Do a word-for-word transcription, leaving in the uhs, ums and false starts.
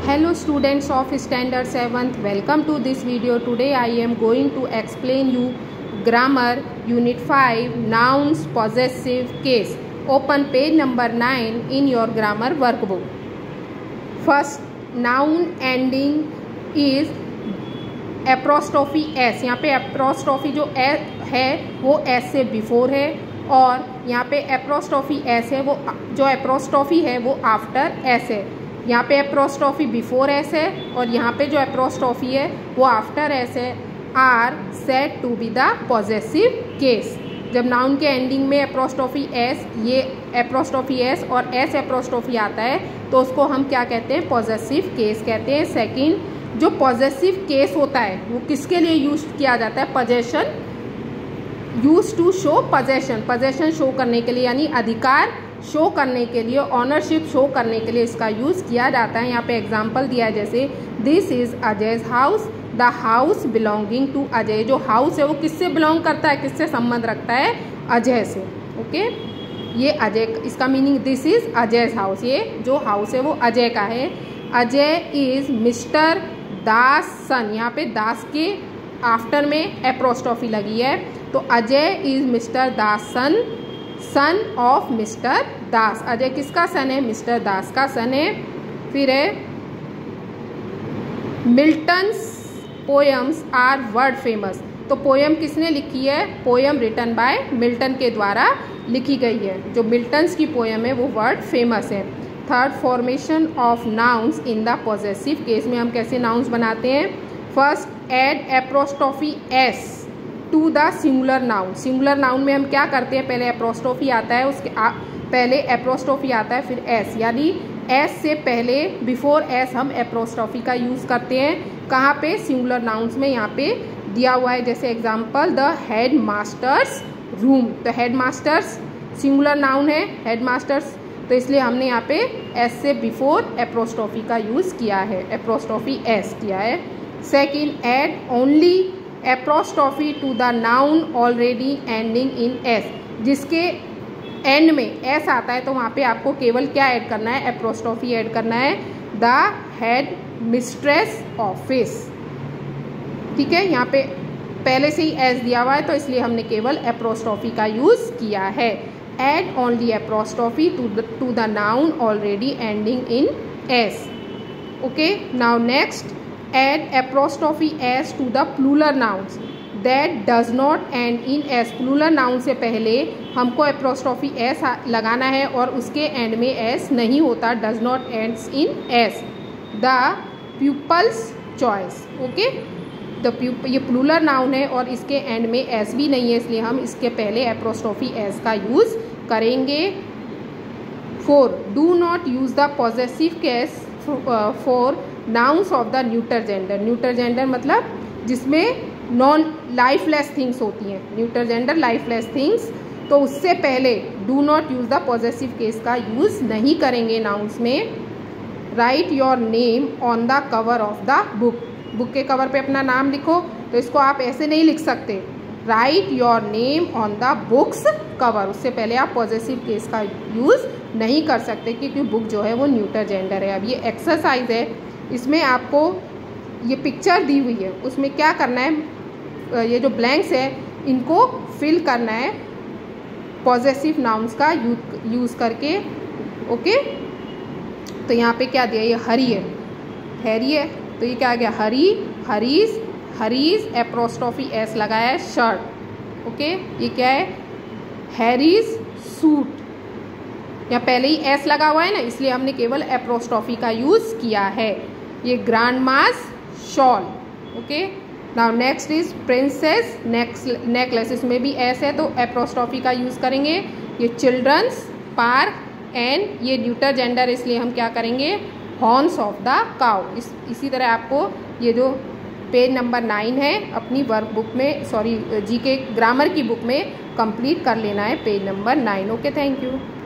Hello students of standard seventh, welcome to this video. Today I am going to explain you grammar unit five, nouns possessive case. Open page number nine in your grammar workbook. First, noun ending is apostrophe s. यहाँ पे apostrophe जो है वो s से before है और यहाँ पे apostrophe s है, वो जो apostrophe है वो after s है. यहाँ पे apostrophe before s है और यहाँ पे जो apostrophe है वो after s है. Are said to be the possessive case. जब नाउन के एंडिंग में apostrophe s, ये apostrophe s और s apostrophe आता है तो उसको हम क्या कहते हैं? possessive case कहते हैं. सेकंड, जो possessive case होता है वो किसके लिए यूज किया जाता है? possession, use to show possession, possession शो करने के लिए यानी अधिकार शो करने के लिए, ऑनरशिप शो करने के लिए इसका यूज़ किया जाता है. यहाँ पे एग्जांपल दिया है जैसे this is Ajay's house, the house belonging to Ajay. जो हाउस है वो किससे बिलोंग करता है, किससे संबंध रखता है? अजय से. ओके, ये अजय, इसका meaning this is Ajay's house, ये जो हाउस है वो अजय का है. Ajay is Mr Das son. यहाँ पे दास के आफ्टर में एप्रोस्ट्रॉफी लगी है तो Ajay is Mr Das son, son of Mr Das. Ajay किसका सन है? मिस्टर दास का सन है. फिर है Milton's poems are world famous. तो पोएम किसने लिखी है? पोएम रिटन बाय मिल्टन के द्वारा लिखी गई है. जो मिल्टन्स की पोएम है वो वर्ल्ड फेमस है. Third, formation of nouns in the possessive case में हम कैसे नाउन्स बनाते हैं? First, add apostrophe s to the singular noun. Singular noun में हम क्या करते हैं? पहले एप्रोस्ट्रॉफी आता है, उसके आ, पहले एप्रोस्ट्रॉफी आता है फिर एस, यानी एस से पहले बिफोर एस हम एप्रोस्ट्रॉफी का यूज़ करते हैं. कहाँ पे? सिंगुलर नाउन्स में. यहाँ पे दिया हुआ है जैसे example the head master's room. तो हेड मास्टर्स सिंगुलर नाउन है, हेड मास्टर्स, तो इसलिए हमने यहाँ पे एस से बिफोर एप्रोस्ट्रॉफी का यूज़ किया है, एप्रोस्ट्रॉफी एस किया है. Second, add only apostrophe to the noun already ending in s. जिसके एंड में एस आता है तो वहाँ पे आपको केवल क्या ऐड करना है? एप्रोस्ट्रॉफी ऐड करना है. The head mistress office. ठीक है, यहाँ पे पहले से ही एस दिया हुआ है तो इसलिए हमने केवल एप्रोस्ट्रॉफी का यूज़ किया है. Add only apostrophe to the to the noun already ending in s. Okay, now next, add apostrophe s to the plural nouns that does not end in s. plural noun से पहले हमको apostrophe s लगाना है और उसके and में s नहीं होता, does not ends in s. the pupil's choice. Okay, the pupil ये plural noun है और इसके एंड में s भी नहीं है इसलिए हम इसके पहले apostrophe s का यूज़ करेंगे. Four, do not use the possessive case for nouns of the neuter gender. Neuter gender मतलब जिसमें नॉन लाइफलेस थिंग्स होती हैं, न्यूटर जेंडर लाइफलेस थिंग्स, तो उससे पहले do not use the possessive case का यूज़ नहीं करेंगे नाउन्स में. Write your name on the cover of the book. Book के कवर पे अपना नाम लिखो, तो इसको आप ऐसे नहीं लिख सकते, write your name on the book's cover. उससे पहले आप पॉजेसिव केस का यूज़ नहीं कर सकते क्योंकि बुक जो है वो न्यूटर जेंडर है. अब ये एक्सरसाइज है, इसमें आपको ये पिक्चर दी हुई है, उसमें क्या करना है? ये जो ब्लैंक्स है इनको फिल करना है पॉजेसिव नाउन्स का यूज़ करके. ओके, तो यहाँ पे क्या दिया? ये हरी है, हैरी है, तो ये क्या आ गया? Harry, Harry's, Harry's apostrophe s लगाया है. शर्ट. ओके, ये क्या है? Harry's suit. यहाँ पहले ही एस लगा हुआ है ना, इसलिए हमने केवल एप्रोस्ट्रॉफी का यूज़ किया है. ये grandma's shawl. Okay, now next is princess necklace. इसमें भी एस है तो एप्रोस्ट्रॉफी का यूज़ करेंगे. ये चिल्ड्रंस पार्क एंड ये न्यूटर जेंडर इसलिए हम क्या करेंगे? Horns of the cow. इस इसी तरह आपको ये जो पेज नंबर नाइन है अपनी वर्क बुक में, सॉरी जी के ग्रामर की बुक में कंप्लीट कर लेना है page number nine. Okay, thank you.